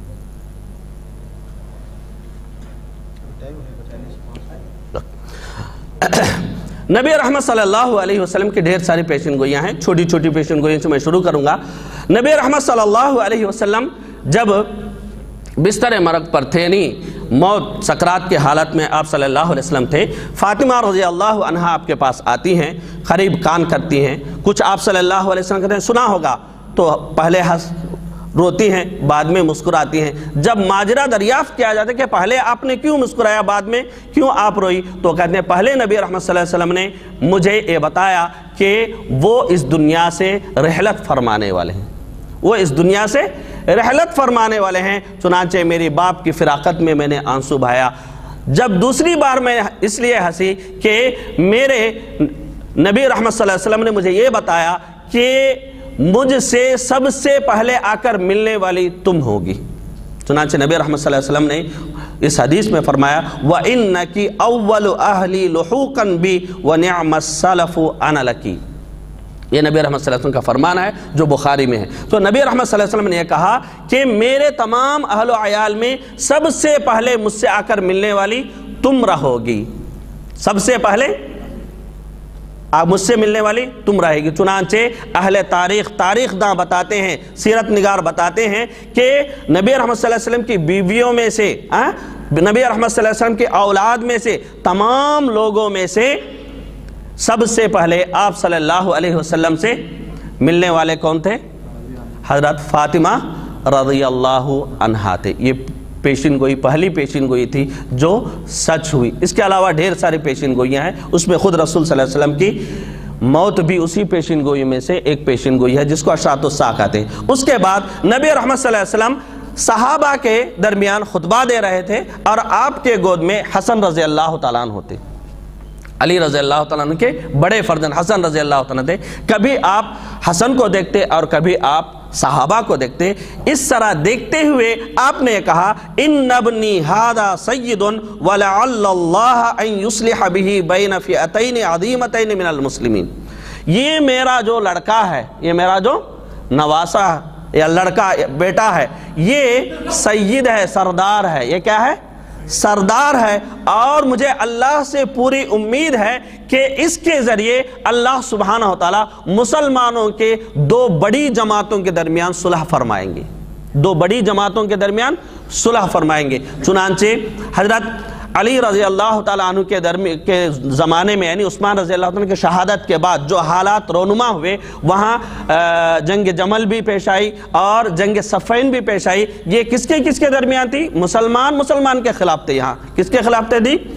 نبی رحمت صلی اللہ علیہ وسلم کی ڈھیر ساری پیشین گوئیاں ہیں، چھوٹی چھوٹی پیشین گوئیوں سے میں شروع کروں گا۔ نبی رحمت صلی اللہ علیہ وسلم جب بستر مرگ پر تھے، نہیں موت سکرات کے حالت میں آپ صلی اللہ علیہ وسلم تھے، فاطمہ رضی اللہ عنہا آپ کے پاس آتی ہیں، قریب کان کرتی ہیں، کچھ آپ صلی اللہ علیہ وسلم کہتے ہیں سنا ہوگا، تو پہلے روتی ہیں، بعد میں مسکراتی ہیں۔ جب ماجرہ دریافت کیا جاتا ہے کہ پہلے آپ نے کیوں مسکرایا، بعد میں کیوں آپ روئی، تو کہتے ہیں پہلے نبی رحمت صلی اللہ علیہ وسلم نے مجھے یہ بتایا کہ وہ اس دنیا سے رحلت فرمانے والے ہیں، وہ اس دنیا سے رحلت فرمانے والے ہیں، چنانچہ میری باپ کی فراقت میں میں نے آنسو بہایا۔ جب دوسری بار میں اس لیے ہنسی کہ میرے نبی رحمت صلی اللہ علیہ وسلم نے مجھے یہ بتایا کہ مجھ سے سب سے پہلے آ کر ملنے والی تم ہوگی۔ چنانچہ نبی رحمت صلی اللہ علیہ وسلم نے اس حدیث میں فرمایا وَإِنَّكِ أَوَّلُ أَهْلِ لُحُوقًا بِي وَنِعْمَ السَّلَفُ أَنَا لَكِ، یہ نبی رحمت صلی اللہ علیہ وسلم کا فرمان ہے جو بخاری میں ہے۔ تو نبی رحمت صلی اللہ علیہ وسلم نے یہ کہا کہ میرے تمام اہل و عیال میں سب سے پہلے مجھ سے آ کر ملنے والی تم رہو گی، سب سے پہلے آپ مجھ سے ملنے والی تم رہے گی۔ چنانچہ اہل تاریخ داں بتاتے ہیں، سیرت نگار بتاتے ہیں کہ نبی رحمت صلی اللہ علیہ وسلم کی بیویوں میں سے، نبی رحمت صلی اللہ علیہ وسلم کی اولاد میں سے، تمام لوگوں میں سے سب سے پہلے آپ صلی اللہ علیہ وسلم سے ملنے والے کون تھے؟ حضرت فاطمہ رضی اللہ عنہا تھے۔ یہ پیشین گوئی، پہلی پیشین گوئی تھی جو سچ ہوئی۔ اس کے علاوہ ڈھیر ساری پیشین گوئیاں ہیں، اس میں خود رسول صلی اللہ علیہ وسلم کی موت بھی اسی پیشین گوئی میں سے ایک پیشین گوئی ہے جس کو اشراط الساعہ کہتے ہیں۔ اس کے بعد نبی رحمت صلی اللہ علیہ وسلم صحابہ کے درمیان خطبہ دے رہے تھے اور آپ کے گود میں حسن رضی اللہ تعالیٰ عنہ ہوتے، علی رضی اللہ تعالیٰ عنہ کے بڑے فرزند حسن رضی اللہ تعالیٰ عنہ تھے۔ کبھی آپ حسن کو دیکھتے اور کبھی آپ صحابہ کو دیکھتے۔ اس طرح دیکھتے ہوئے آپ نے کہا ان ابنی ھذا سید ولعل اللہ ان یصلح به بین فئتین عظیمتین من المسلمین۔ یہ میرا جو لڑکا ہے، یہ میرا جو نواسہ یا لڑکا بیٹا ہے، یہ سید ہے، سردار ہے۔ یہ کیا ہے؟ سردار ہے، اور مجھے اللہ سے پوری امید ہے کہ اس کے ذریعے اللہ سبحانہ وتعالی مسلمانوں کے دو بڑی جماعتوں کے درمیان صلح فرمائیں گے، دو بڑی جماعتوں کے درمیان صلح فرمائیں گے۔ چنانچہ حضرت علی رضی اللہ تعالیٰ عنہ کے زمانے میں، یعنی عثمان رضی اللہ عنہ کی شہادت کے بعد جو حالات رونما ہوئے، وہاں جنگ جمل بھی پیش آئی اور جنگ صفین بھی پیش آئی۔ یہ کس کے درمیان تھی؟ مسلمان کے خلاف تھے۔ یہاں کس کے خلاف تھے دی؟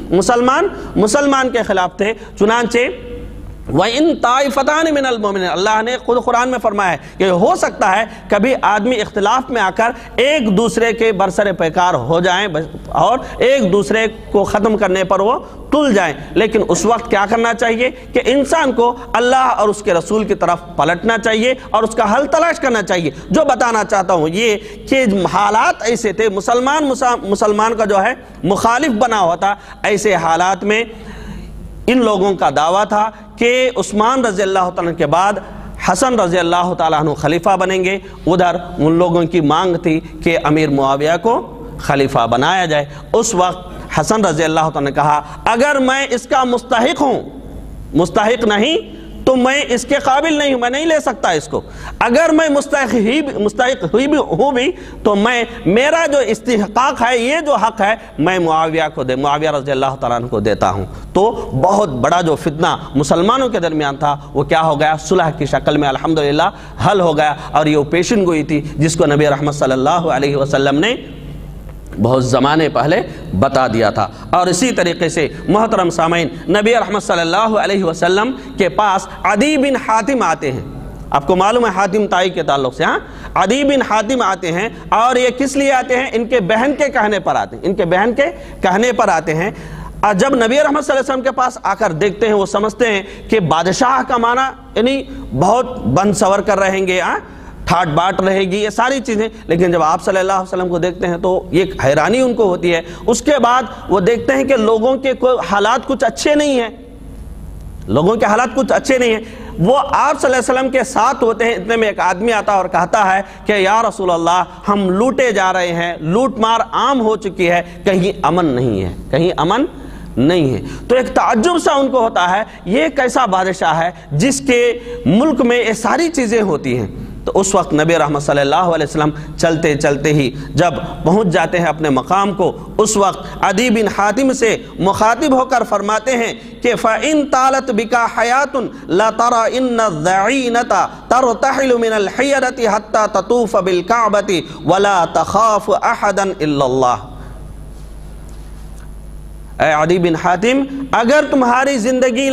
مسلمان کے خلاف تھے۔ چنانچہ وَإِن طَائِفَتَانِ مِنَ الْمُؤْمِنِينَ، اللہ نے خود قرآن میں فرمایا ہے کہ ہو سکتا ہے کبھی آدمی اختلاف میں آ کر ایک دوسرے کے برسر پیکار ہو جائیں اور ایک دوسرے کو ختم کرنے پر وہ تل جائیں، لیکن اس وقت کیا کرنا چاہیے کہ انسان کو اللہ اور اس کے رسول کی طرف پلٹنا چاہیے اور اس کا حل تلاش کرنا چاہیے۔ جو بتانا چاہتا ہوں یہ کہ حالات ایسے تھے، مسلمان کا جو ہے مخالف بنا ہوا تھا۔ ایسے حالات میں ان لوگوں کا دعویٰ تھا کہ عثمان رضی اللہ تعالیٰ کے بعد حسن رضی اللہ تعالیٰ عنہ خلیفہ بنیں گے۔ ادھر ان لوگوں کی مانگ تھی کہ امیر معاویہ کو خلیفہ بنایا جائے۔ اس وقت حسن رضی اللہ تعالیٰ نے کہا اگر میں اس کا مستحق نہیں تو میں اس کے قابل نہیں ہوں، میں نہیں لے سکتا اس کو۔ اگر میں مستحق ہوں بھی تو میرا جو استحقاق ہے، یہ جو حق ہے، میں معاویہ رضی اللہ تعالیٰ عنہ کو دیتا ہوں۔ تو بہت بڑا جو فتنہ مسلمانوں کے درمیان تھا وہ کیا ہو گیا؟ صلح کی شکل میں الحمدللہ حل ہو گیا، اور یہ پیشن گوئی تھی جس کو نبی رحمت صلی اللہ علیہ وسلم نے بہت زمانے پہلے بتا دیا تھا۔ اور اسی طریقے سے محترم سامعین، نبی رحمت صلی اللہ علیہ وسلم کے پاس عدی بن حاتم آتے ہیں۔ آپ کو معلوم ہے حاتم تائی کے تعلق سے، عدی بن حاتم آتے ہیں، اور یہ کس لیے آتے ہیں؟ ان کے بہن کے کہنے پر آتے ہیں۔ جب نبی رحمت صلی اللہ علیہ وسلم کے پاس آ کر دیکھتے ہیں، وہ سمجھتے ہیں کہ بادشاہ کا معنی یعنی بہت بند سور کر رہیں گے، ٹھاٹ باٹ رہے گی، یہ ساری چیزیں، لیکن جب آپ صلی اللہ علیہ وسلم کو دیکھتے ہیں تو یہ حیرانی ان کو ہوتی ہے۔ اس کے بعد وہ دیکھتے ہیں کہ لوگوں کے حالات کچھ اچھے نہیں ہیں، وہ آپ صلی اللہ علیہ وسلم کے ساتھ ہوتے ہیں۔ اتنے میں ایک آدمی آتا اور کہتا ہے کہ یا رسول اللہ، ہم لوٹے جا رہے ہیں، لوٹ مار عام ہو چکی ہے، کہیں امن نہیں ہے۔ تو ایک تعجب سا ان کو ہوتا ہے، یہ کیسا بادشاہ ہے جس کے ملک میں یہ ساری چیزیں ہوتی ہیں۔ تو اس وقت نبی رحمت صلی اللہ علیہ وسلم چلتے ہی جب پہنچ جاتے ہیں اپنے مقام کو، اس وقت عدی بن حاتم سے مخاطب ہو کر فرماتے ہیں کہ فَإِن طَالَتْ بِكَ حَيَاتٌ لَتَرَى إِنَّ الذَّعِينَةَ تَرْتَحِلُ مِنَ الْحِيَرَةِ حَتَّى تَطُوفَ بِالْكَعْبَةِ وَلَا تَخَافُ أَحَدًا إِلَّا اللَّهِ۔ اے عدی بن حاتم، اگر تمہاری زندگی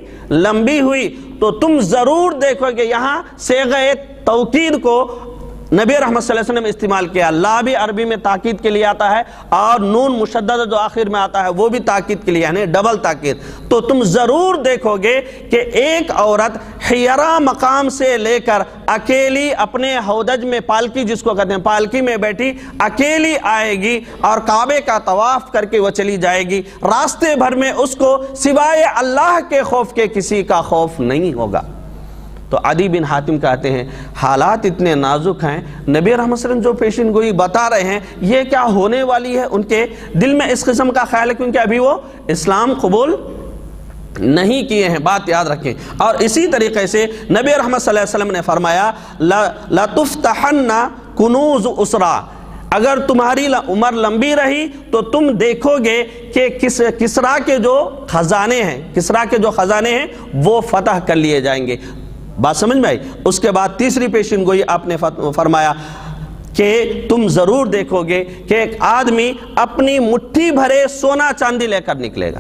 لمبی ہوئی تو تم ضرور دیکھو کہ یہاں صیغہ توکید کو नबी रहमत सल्लल्लाहु अलैहि वसल्लम इस्तेमाल किया। ला भी अरबी में ताकीद के लिए आता है और नून मुशद्दद जो आखिर में आता है वो भी ताकीद के लिए, यानी डबल ताकीद। तो तुम जरूर देखोगे कि एक औरत हियरा मकाम से लेकर अकेली अपने हौदज में, पालकी जिसको कहते हैं, पालकी में बैठी अकेली आएगी और काबे का तवाफ करके वो चली जाएगी। रास्ते भर में उसको सिवाय अल्लाह के खौफ के किसी का खौफ नहीं होगा। तो अदी बिन हातिम कहते हैं हालात इतने नाजुक हैं, नबी रहमत सल्लल्लाहु अलैहि वसल्लम जो पेशिन गोई बता रहे हैं ये क्या होने वाली है, उनके दिल में इस किस्म का ख्याल है, क्योंकि अभी वो इस्लाम कबूल नहीं किए हैं, बात याद रखें। और इसी तरीके से नबी रहमत सल्लल्लाहु अलैहि वसल्लम ने फरमाया ला तुफ्तहन्ना कुनूज उसरा, अगर तुम्हारी उम्र लंबी रही तो तुम देखोगे कि किसरा के जो खजाने हैं, किसरा के जो खजाने हैं वो फतह कर लिए जाएंगे। बात समझ में आई। उसके बाद तीसरी पेशिन गोई आपने फरमाया कि तुम जरूर देखोगे कि एक आदमी अपनी मुट्ठी भरे सोना चांदी लेकर निकलेगा,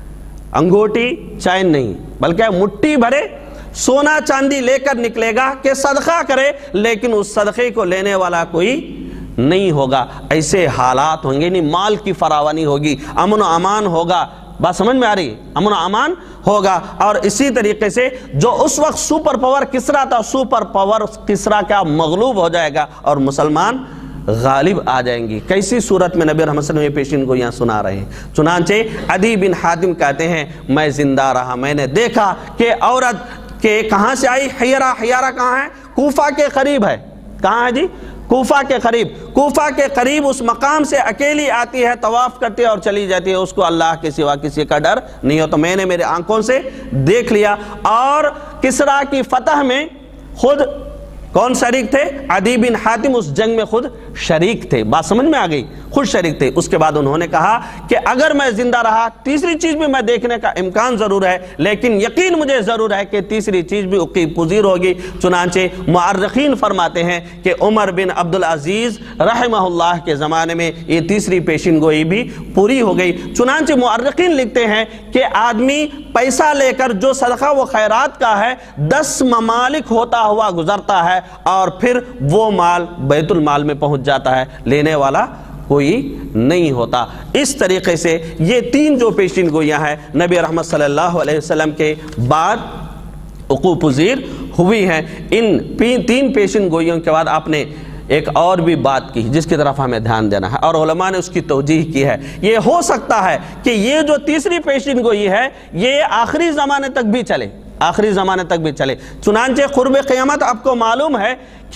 अंगूठी चैन नहीं बल्कि मुट्ठी भरे सोना चांदी लेकर निकलेगा कि सदका करे, लेकिन उस सदक़े को लेने वाला कोई नहीं होगा। ऐसे हालात होंगे, नहीं माल की फरावानी होगी, अमन अमान होगा। बात समझ में आ रही? अमन अमान होगा। और इसी तरीके से जो उस वक्त सुपर पावर किसरा था, सुपर पावर किसरा का मगलूब हो जाएगा और मुसलमान गालिब आ जाएंगी। कैसी सूरत में नबी रहमत सल्लल्लाहु अलैहि वसल्लम पेशिन को यहाँ सुना रहे हैं। चुनांचे अदी बिन हातिम कहते हैं मैं जिंदा रहा, मैंने देखा कि औरत के कहाँ से आई, हियरा। हियरा कहाँ है? कूफा के करीब है। कहाँ है जी? कूफा के करीब। कूफा के करीब उस मकाम से अकेली आती है, तवाफ करती है और चली जाती है। उसको अल्लाह के सिवा किसी का डर नहीं हो। तो मैंने मेरे आंखों से देख लिया। और किसरा की फतह में खुद कौन शरीक थे? अदी बिन हातिम उस जंग में खुद शरीक थे। बात समझ में आ गई? खुद शरीक थे। उसके बाद उन्होंने कहा कि अगर मैं जिंदा रहा, तीसरी चीज भी मैं देखने का इम्कान जरूर है, लेकिन यकीन मुझे जरूर है कि तीसरी चीज भी उकीब पुजीर होगी। चुनांचे मुअर्रिखीन फरमाते हैं कि उमर बिन अब्दुल अजीज रहमहुल्लाह के जमाने में ये तीसरी पेशिन गोई भी पूरी हो गई। चुनांचे मुअर्रिखीन लिखते हैं कि आदमी पैसा लेकर जो सदका व खैरात का है 10 ममालिक होता हुआ गुजरता है और फिर वो माल बैतुल माल में पहुंच जाता है, लेने वाला कोई नहीं होता। इस तरीके से ये तीन जो पेशिन गोइयां हैं नबी रहमत सल्लल्लाहु अलैहि वसल्लम के बाद उक़ूब पज़ीर हुई हैं। इन तीन पेशिन गोइयों के बाद आपने एक और भी बात की जिसकी तरफ हमें ध्यान देना है और उलमा ने उसकी तौजीह की है। ये हो सकता है कि ये जो तीसरी पेशिन गोई है ये आखिरी ज़माने तक भी चले, आखिरी ज़माने तक भी चले। चुनांचे क़ुर्ब क़यामत आपको मालूम है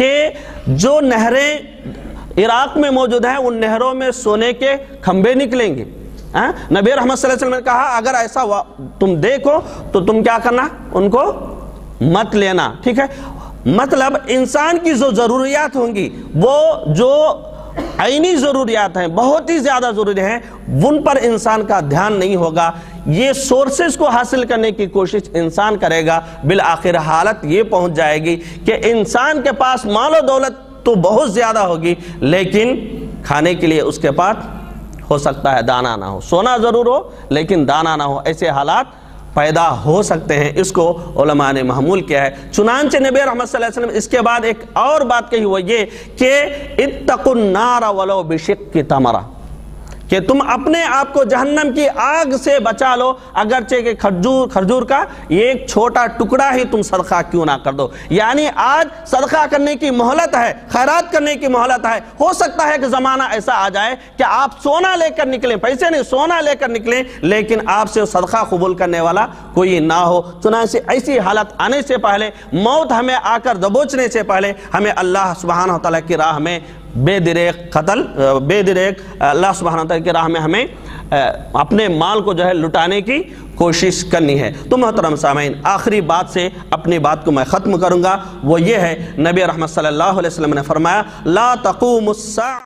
कि जो नहरें इराक में मौजूद हैं उन नहरों में सोने के खंबे निकलेंगे। नबी रहमत सल्लल्लाहु अलैहि वसल्लम ने कहा अगर ऐसा तुम देखो तो तुम क्या करना, उनको मत लेना। ठीक है, मतलब इंसान की जो ज़रूरियात होंगी वो जो आईनी ज़रूरियात हैं, बहुत ही ज़्यादा ज़रूरी हैं, उन पर इंसान का ध्यान नहीं होगा। ये सोर्सेस को हासिल करने की कोशिश इंसान करेगा, बिल आखिर हालत ये पहुंच जाएगी कि इंसान के पास माल और दौलत तो बहुत ज़्यादा होगी लेकिन खाने के लिए उसके पास हो सकता है दाना ना हो। सोना ज़रूर हो लेकिन दाना ना हो, ऐसे हालात पैदा हो सकते हैं। इसको उलमा ने महमूल किया है। चुनांचे नबी रहमत सल्लल्लाहु अलैहि वसल्लम इसके बाद एक और बात कही वो ये कि इत्तकुन नार वलो बिशिक्कि तमरा, कि तुम अपने आप को जहन्नम की आग से बचा लो, अगरचे के खजूर का एक छोटा टुकड़ा ही तुम सदका क्यों ना कर दो। यानी आज सदका करने की मोहलत है, खैरात करने की मोहलत है। हो सकता है कि ज़माना ऐसा आ जाए कि आप सोना लेकर निकलें, पैसे नहीं सोना लेकर निकलें, लेकिन आपसे सदका कबूल करने वाला कोई ना हो। चुनांचे ऐसी हालत आने से पहले, मौत हमें आकर दबोचने से पहले हमें अल्लाह सुब्हानहू तआला की राह में बेदरेक अल्लाह सुब्हानहू तआला की राह में हमें अपने माल को जो है लुटाने की कोशिश करनी है। तो मोहतरम सामीन, आखिरी बात से अपनी बात को मैं ख़त्म करूँगा, वो ये है नबी रहमत सल्लल्लाहु अलैहि वसल्लम ने फरमाया ला तक़ूमुस्सा